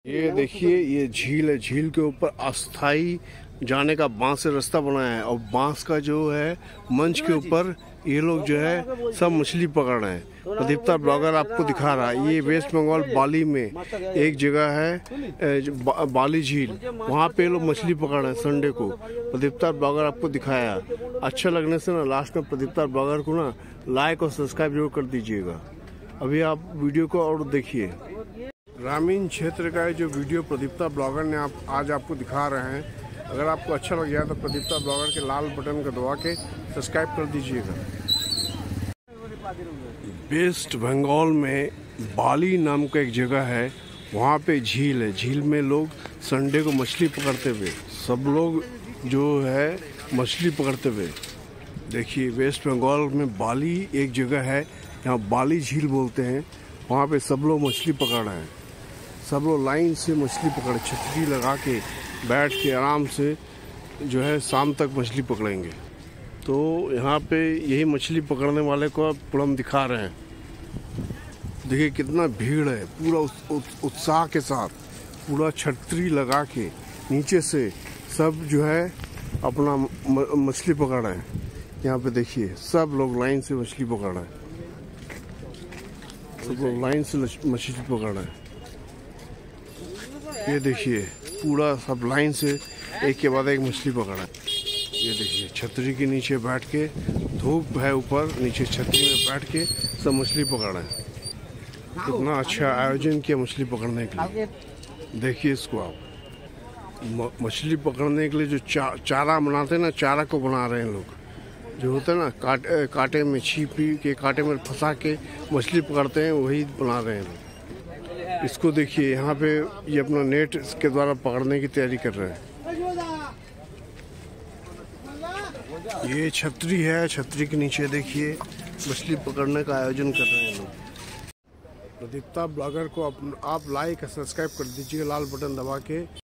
ये देखिए, ये झील है। झील के ऊपर अस्थाई जाने का बांस से रास्ता बनाया है और बांस का जो है मंच के ऊपर ये लोग जो है सब मछली पकड़ रहे हैं। प्रदीप्ता ब्लॉगर आपको दिखा रहा है। ये वेस्ट बंगाल बाली में एक जगह है बाली झील, वहाँ पे लोग मछली पकड़ रहे हैं संडे को। प्रदीप्ता ब्लॉगर आपको दिखाया। अच्छा लगने से ना लास्ट में प्रदीप्ता ब्लॉगर को ना लाइक और सब्सक्राइब जरूर कर दीजिएगा। अभी आप वीडियो को और देखिए। ग्रामीण क्षेत्र का जो वीडियो प्रदीप्ता ब्लॉगर ने आज आपको दिखा रहे हैं, अगर आपको अच्छा लग जाए तो प्रदीप्ता ब्लॉगर के लाल बटन को दबा के सब्सक्राइब कर दीजिएगा। वेस्ट बंगाल में बाली नाम का एक जगह है, वहाँ पे झील है। झील में लोग संडे को मछली पकड़ते हुए, सब लोग जो है मछली पकड़ते हुए देखिए। वेस्ट बंगाल में बाली एक जगह है, यहाँ बाली झील बोलते हैं। वहाँ पे सब लोग मछली पकड़ रहे हैं। सब लोग लाइन से मछली पकड़, छतरी लगा के बैठ के आराम से जो है शाम तक मछली पकड़ेंगे। तो यहाँ पे यही मछली पकड़ने वाले को पूरा हम दिखा रहे हैं। देखिए कितना भीड़ है, पूरा उत्साह के साथ पूरा छतरी लगा के नीचे से सब जो है अपना मछली पकड़ रहे हैं। यहाँ पे देखिए सब लोग लाइन से मछली पकड़ रहे हैं। सब लोग लाइन से मछली पकड़ रहे हैं। ये देखिए पूरा सब लाइन से एक के बाद एक मछली पकड़ रहे हैं। ये देखिए छतरी के नीचे बैठ के, धूप है ऊपर, नीचे छतरी में बैठ के सब मछली पकड़ रहे हैं। कितना अच्छा आयोजन किया मछली पकड़ने के लिए। देखिए इसको आप, मछली पकड़ने के लिए जो चारा बनाते हैं ना, चारा को बना रहे हैं लोग। जो होता है ना कांटे में छिपी के कांटे में फंसा के मछली पकड़ते हैं, वही बना रहे हैं लोग। इसको देखिए यहाँ पे ये अपना नेट के द्वारा पकड़ने की तैयारी कर रहे हैं। ये छतरी है, छतरी के नीचे देखिए मछली पकड़ने का आयोजन कर रहे हैं लोग। प्रदीप्ता ब्लॉगर को आप लाइक और सब्सक्राइब कर दीजिए लाल बटन दबा के।